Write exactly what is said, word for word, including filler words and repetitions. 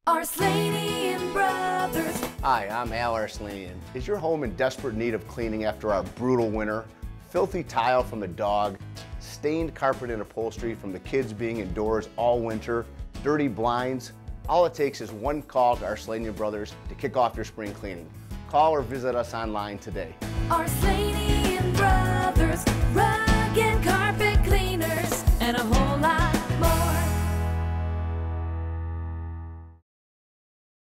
Arslanian Brothers. Hi, I'm Al Arslanian. Is your home in desperate need of cleaning after our brutal winter? Filthy tile from the dog, stained carpet and upholstery from the kids being indoors all winter, dirty blinds? All it takes is one call to Arslanian Brothers to kick off your spring cleaning. Call or visit us online today. Arslanian Brothers.